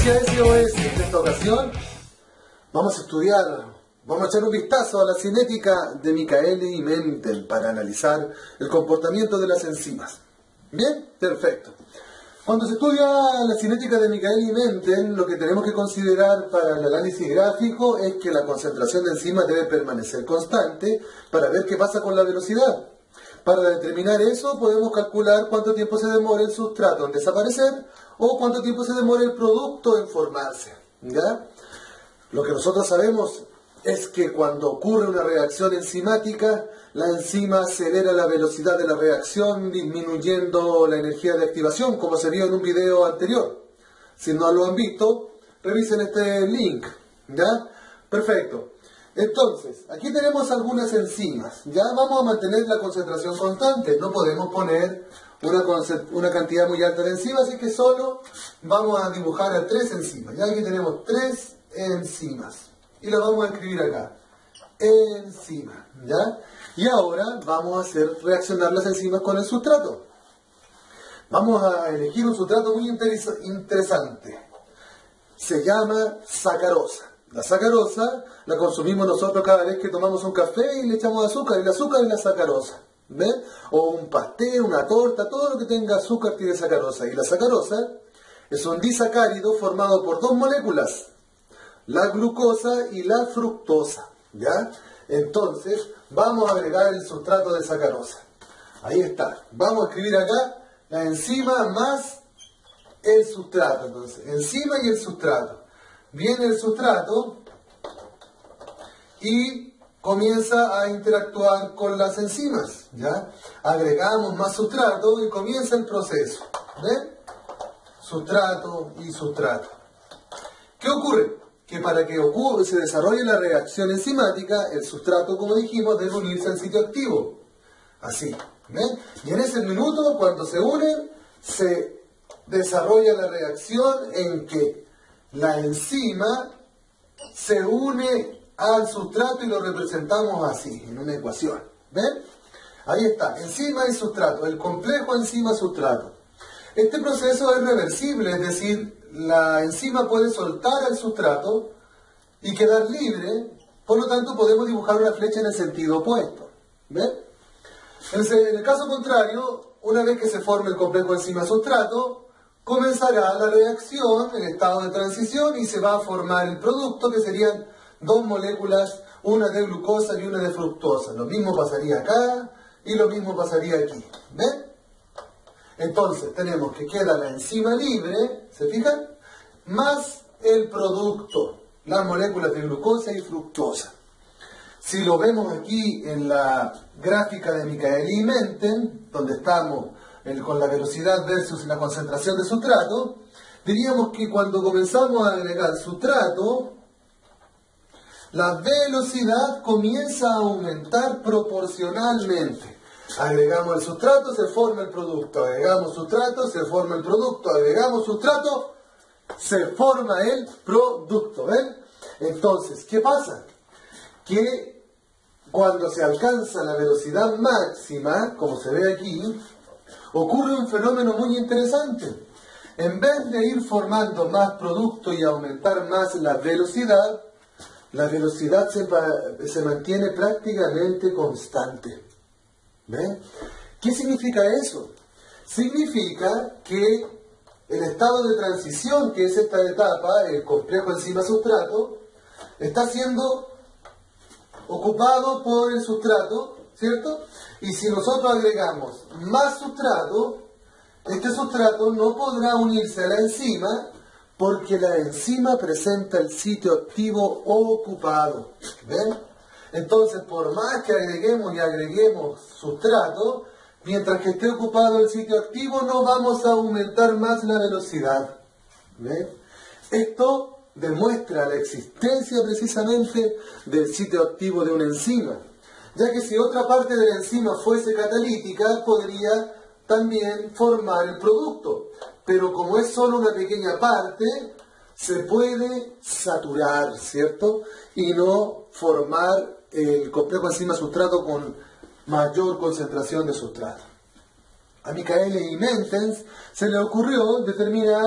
Ciencia SOS. En esta ocasión vamos a echar un vistazo a la cinética de Michaeli y Menten para analizar el comportamiento de las enzimas. ¿Bien? Perfecto. Cuando se estudia la cinética de Michaeli y Menten, lo que tenemos que considerar para el análisis gráfico es que la concentración de enzimas debe permanecer constante para ver qué pasa con la velocidad. Para determinar eso podemos calcular cuánto tiempo se demora el sustrato en desaparecer o cuánto tiempo se demora el producto en formarse. ¿Ya? Lo que nosotros sabemos es que cuando ocurre una reacción enzimática, la enzima acelera la velocidad de la reacción disminuyendo la energía de activación, como se vio en un video anterior. Si no lo han visto, revisen este link. ¿Ya? Perfecto. Entonces, aquí tenemos algunas enzimas. Ya vamos a mantener la concentración constante. No podemos poner una cantidad muy alta de enzimas, así que solo vamos a dibujar a 3 enzimas. Ya aquí tenemos 3 enzimas. Y las vamos a escribir acá. Enzima. ¿Ya? Y ahora vamos a hacer reaccionar las enzimas con el sustrato. Vamos a elegir un sustrato muy interesante. Se llama sacarosa. La sacarosa la consumimos nosotros cada vez que tomamos un café y le echamos azúcar. Y el azúcar es la sacarosa. ¿Ves? O un pastel, una torta, todo lo que tenga azúcar tiene sacarosa. Y la sacarosa es un disacárido formado por 2 moléculas. La glucosa y la fructosa. ¿Ya? Entonces, vamos a agregar el sustrato de sacarosa. Ahí está. Vamos a escribir acá la enzima más el sustrato. Entonces, enzima y el sustrato. Viene el sustrato y comienza a interactuar con las enzimas. ¿Ya? Agregamos más sustrato y comienza el proceso. ¿Ven? Sustrato y sustrato. ¿Qué ocurre? Que para que se desarrolle la reacción enzimática, el sustrato, como dijimos, debe unirse al sitio activo. Así. ¿Ven? Y en ese minuto, cuando se unen, se desarrolla la reacción en que la enzima se une al sustrato y lo representamos así, en una ecuación. ¿Ven? Ahí está, enzima y sustrato, el complejo enzima-sustrato. Este proceso es reversible, es decir, la enzima puede soltar al sustrato y quedar libre, por lo tanto podemos dibujar una flecha en el sentido opuesto. ¿Ven? En el caso contrario, una vez que se forme el complejo enzima-sustrato, comenzará la reacción en estado de transición y se va a formar el producto, que serían 2 moléculas, una de glucosa y una de fructosa. Lo mismo pasaría acá y lo mismo pasaría aquí. ¿Ven? Entonces tenemos que queda la enzima libre, ¿se fijan? Más el producto, las moléculas de glucosa y fructosa. Si lo vemos aquí en la gráfica de Michaeli y Menten, donde estamos con la velocidad versus la concentración de sustrato, diríamos que cuando comenzamos a agregar sustrato, la velocidad comienza a aumentar proporcionalmente. Agregamos el sustrato, se forma el producto. Agregamos sustrato, se forma el producto. Agregamos sustrato, se forma el producto. ¿Ven? Entonces, ¿qué pasa? Que cuando se alcanza la velocidad máxima, como se ve aquí, ocurre un fenómeno muy interesante. En vez de ir formando más producto y aumentar más la velocidad se mantiene prácticamente constante. ¿Ven? ¿Qué significa eso? Significa que el estado de transición, que es esta etapa, el complejo enzima-sustrato, está siendo ocupado por el sustrato, ¿cierto? Y si nosotros agregamos más sustrato, este sustrato no podrá unirse a la enzima porque la enzima presenta el sitio activo ocupado. ¿Ven? Entonces, por más que agreguemos y agreguemos sustrato, mientras que esté ocupado el sitio activo, no vamos a aumentar más la velocidad. ¿Ven? Esto demuestra la existencia precisamente del sitio activo de una enzima, ya que si otra parte de la enzima fuese catalítica, podría también formar el producto. Pero como es solo una pequeña parte, se puede saturar, ¿cierto? Y no formar el complejo enzima-sustrato con mayor concentración de sustrato. A Michaeli y Menten se le ocurrió determinar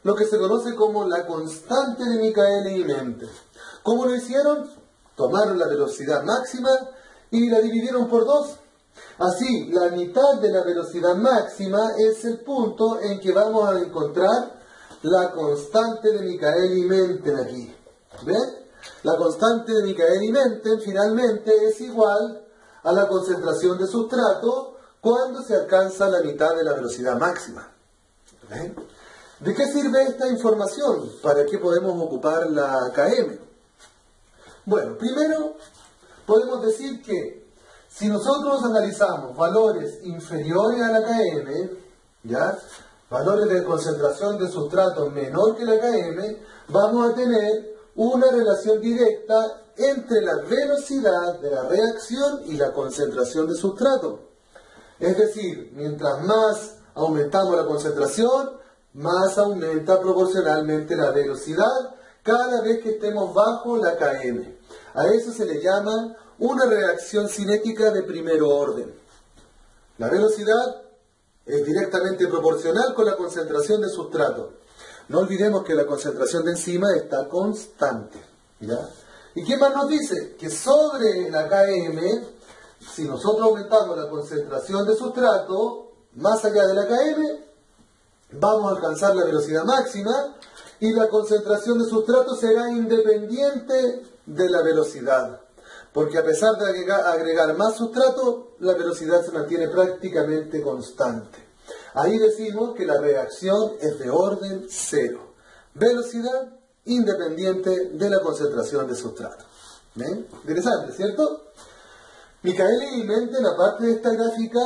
lo que se conoce como la constante de Michaelis-Menten. ¿Cómo lo hicieron? Tomaron la velocidad máxima y la dividieron por 2. Así, la mitad de la velocidad máxima es el punto en que vamos a encontrar la constante de Michaelis-Menten aquí. ¿Ven? La constante de Michaelis-Menten finalmente es igual a la concentración de sustrato cuando se alcanza la mitad de la velocidad máxima. ¿Ven? ¿De qué sirve esta información? ¿Para qué podemos ocupar la KM? Bueno, primero podemos decir que si nosotros analizamos valores inferiores a la KM, ¿ya? Valores de concentración de sustrato menor que la KM, vamos a tener una relación directa entre la velocidad de la reacción y la concentración de sustrato. Es decir, mientras más aumentamos la concentración, más aumenta proporcionalmente la velocidad cada vez que estemos bajo la KM. A eso se le llama una reacción cinética de primer orden. La velocidad es directamente proporcional con la concentración de sustrato. No olvidemos que la concentración de enzima está constante, ¿ya? ¿Y qué más nos dice? Que sobre la KM, si nosotros aumentamos la concentración de sustrato, más allá de la KM, vamos a alcanzar la velocidad máxima y la concentración de sustrato será independiente de la velocidad. Porque a pesar de agregar más sustrato, la velocidad se mantiene prácticamente constante. Ahí decimos que la reacción es de orden cero. Velocidad independiente de la concentración de sustrato. ¿Ven? Interesante, ¿cierto? Michaelis-Menten, aparte de esta gráfica,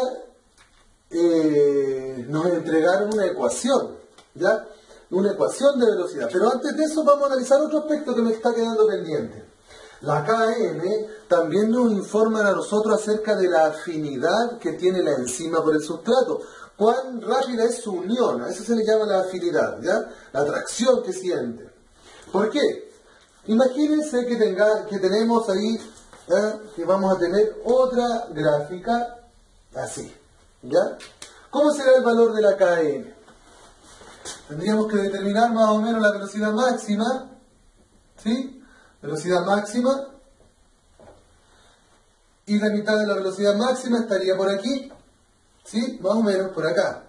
nos entregaron una ecuación, ¿ya? Una ecuación de velocidad. Pero antes de eso vamos a analizar otro aspecto que me está quedando pendiente. La KM también nos informa a nosotros acerca de la afinidad que tiene la enzima por el sustrato. Cuán rápida es su unión, a eso se le llama la afinidad, ¿ya? La atracción que siente. ¿Por qué? Imagínense que tenemos ahí, que vamos a tener otra gráfica así, ¿ya? ¿Cómo será el valor de la KM? Tendríamos que determinar más o menos la velocidad máxima, ¿sí? Velocidad máxima, y la mitad de la velocidad máxima estaría por aquí, ¿sí? Más o menos por acá.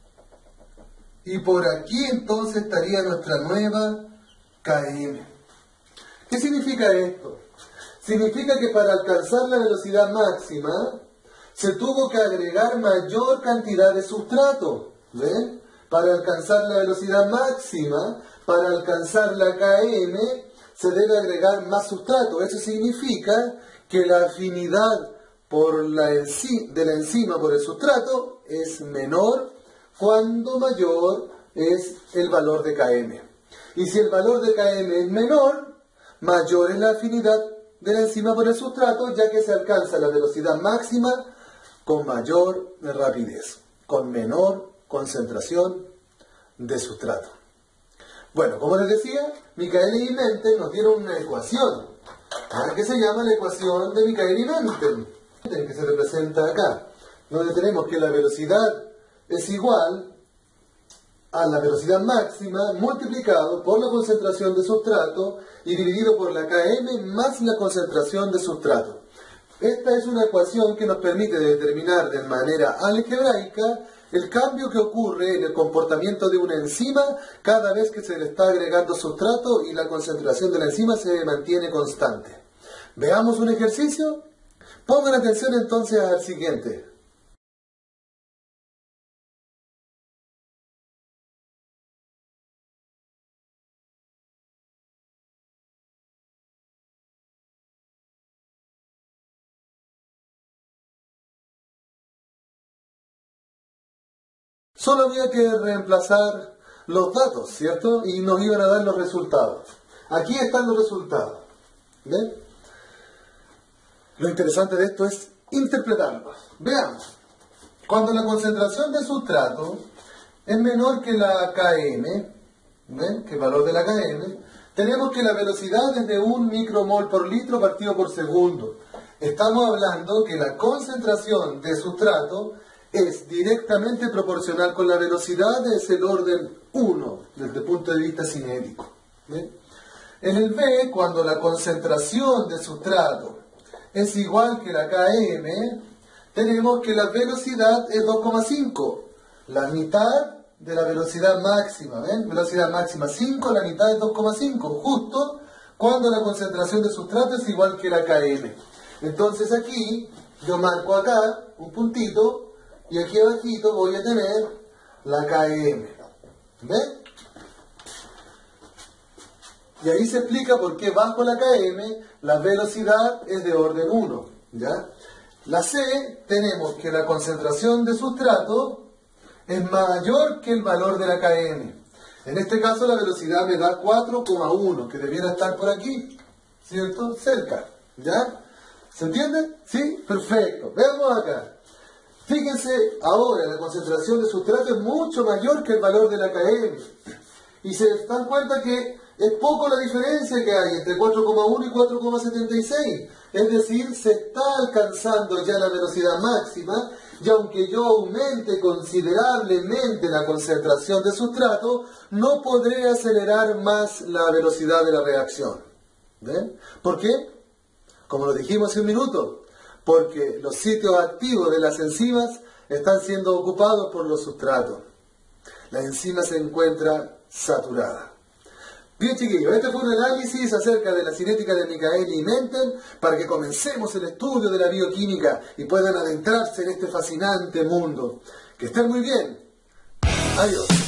Y por aquí entonces estaría nuestra nueva KM. ¿Qué significa esto? Significa que para alcanzar la velocidad máxima se tuvo que agregar mayor cantidad de sustrato. ¿Ven? Para alcanzar la velocidad máxima, para alcanzar la KM, se debe agregar más sustrato. Eso significa que la afinidad de la enzima por el sustrato es menor cuando mayor es el valor de KM. Y si el valor de KM es menor, mayor es la afinidad de la enzima por el sustrato, ya que se alcanza la velocidad máxima con mayor rapidez, con menor concentración de sustrato. Bueno, como les decía, Michaelis-Menten nos dieron una ecuación, que se llama la ecuación de Michaelis-Menten, que se representa acá, donde tenemos que la velocidad es igual a la velocidad máxima multiplicado por la concentración de sustrato y dividido por la KM más la concentración de sustrato. Esta es una ecuación que nos permite determinar de manera algebraica el cambio que ocurre en el comportamiento de una enzima cada vez que se le está agregando sustrato y la concentración de la enzima se mantiene constante. Veamos un ejercicio. Pongan atención entonces al siguiente. Solo había que reemplazar los datos, ¿cierto? Y nos iban a dar los resultados. Aquí están los resultados. ¿Ven? Lo interesante de esto es interpretarlos. Veamos. Cuando la concentración de sustrato es menor que la KM, ¿ven? Que el valor de la KM, tenemos que la velocidad es de 1 micromol por litro partido por segundo. Estamos hablando que la concentración de sustrato es directamente proporcional con la velocidad, es el orden 1 desde el punto de vista cinético. ¿Bien? En el B, cuando la concentración de sustrato es igual que la Km, tenemos que la velocidad es 2,5, la mitad de la velocidad máxima. ¿Ven? Velocidad máxima 5, la mitad es 2,5, justo cuando la concentración de sustrato es igual que la Km. Entonces aquí yo marco acá un puntito y aquí abajito voy a tener la Km. ¿Ven? Y ahí se explica por qué bajo la Km la velocidad es de orden 1. ¿Ya? La C, tenemos que la concentración de sustrato es mayor que el valor de la Km. En este caso la velocidad me da 4,1, que debiera estar por aquí, ¿cierto? Cerca. ¿Ya? ¿Se entiende? ¿Sí? Perfecto. Veamos acá. Fíjense, ahora la concentración de sustrato es mucho mayor que el valor de la Km. Y se dan cuenta que es poco la diferencia que hay entre 4,1 y 4,76. Es decir, se está alcanzando ya la velocidad máxima, y aunque yo aumente considerablemente la concentración de sustrato, no podré acelerar más la velocidad de la reacción. ¿Ven? ¿Por qué? Como lo dijimos hace un minuto, porque los sitios activos de las enzimas están siendo ocupados por los sustratos. La enzima se encuentra saturada. Bien, chiquillos, este fue un análisis acerca de la cinética de Michaeli y Menten para que comencemos el estudio de la bioquímica y puedan adentrarse en este fascinante mundo. Que estén muy bien. Adiós.